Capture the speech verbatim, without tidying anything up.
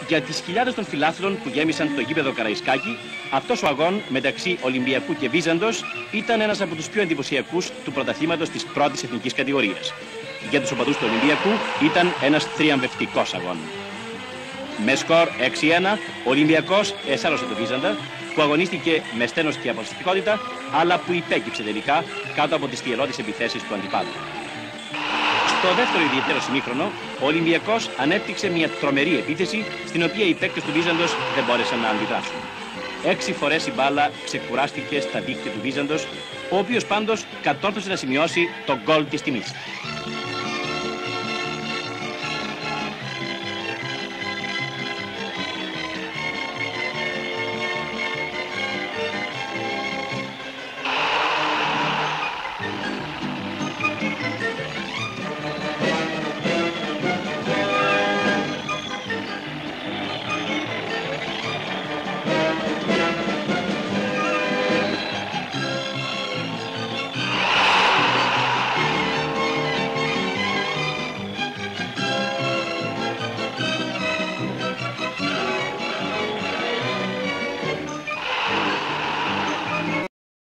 Για τις χιλιάδες των φιλάθλων που γέμισαν το γήπεδο Καραϊσκάκη, αυτός ο αγών μεταξύ Ολυμπιακού και Βίζαντος ήταν ένας από τους πιο εντυπωσιακούς του πρωταθλήματος της πρώτης εθνικής κατηγορίας. Για τους οπαδούς του Ολυμπιακού ήταν ένας θριαμβευτικός αγών. Με σκορ έξι ένα, ο Ολυμπιακός εσάρωσε το Βίζαντα, που αγωνίστηκε με στένος και αποφασιστικότητα, αλλά που υπέκυψε τελικά κάτω από τις θυελλώδεις επιθέσεις του αντιπάλου. Στο δεύτερο ιδιαίτερο ημίχρονο, ο Ολυμπιακός ανέπτυξε μια τρομερή επίθεση, στην οποία οι παίκτες του Βίζαντος δεν μπόρεσαν να αντιδράσουν. Έξι φορές η μπάλα ξεκουράστηκε στα δίχτυα του Βίζαντος, ο οποίος πάντως κατόρθωσε να σημειώσει το γκολ της τιμής.